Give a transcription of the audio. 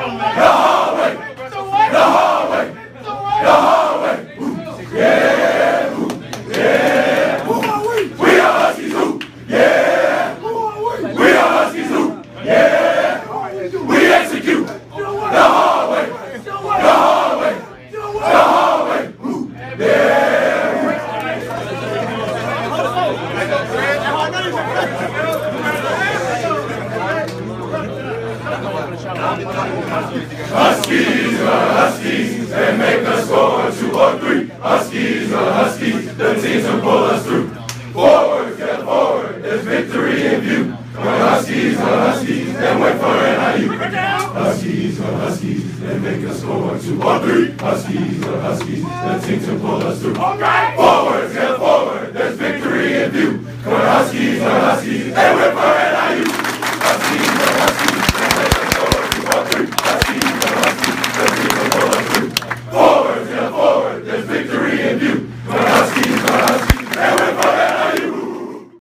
Huskies are Huskies, they make us score 2 or 3. Huskies are Huskies, the teams will pull us through. Forward, get forward, there's victory in view. When Huskies are Huskies, then wait for an IU. Huskies are Huskies, they make us score 2 or 3. Huskies are Huskies, the teams will pull us through. Forward, get forward, there's victory in view. When Huskies are Huskies, then wait for an